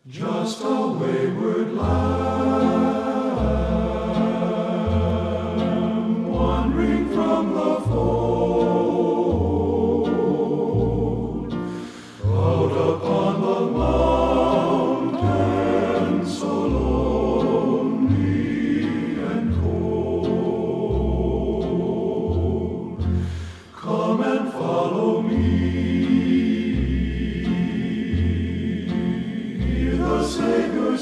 Just a wayward lamb, wandering from the fold, out upon the mountain, so lonely and cold. Come and follow me. The Savior's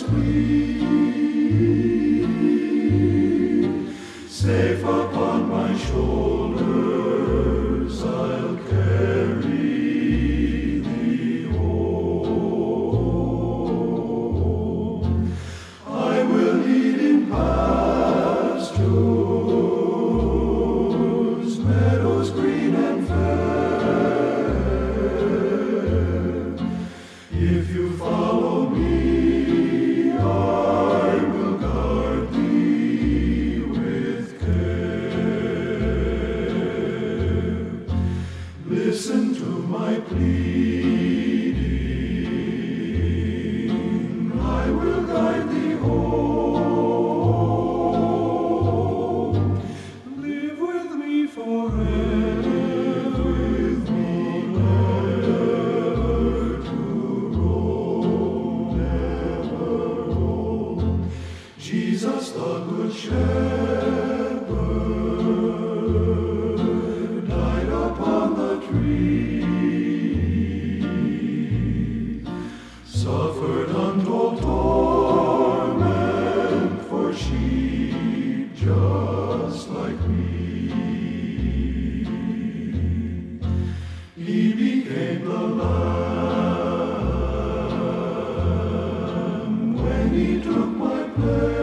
plea, safe upon my shoulders, I'll carry thee home. I will lead in pastures, meadows green and fair. If you follow me, listen to my pleading, I will guide thee home. Live with me forever, with me never to roam, never roam. Jesus the Good Shepherd died upon the tree, suffered untold torment for sheep just like me. He became the Lamb when he took my place.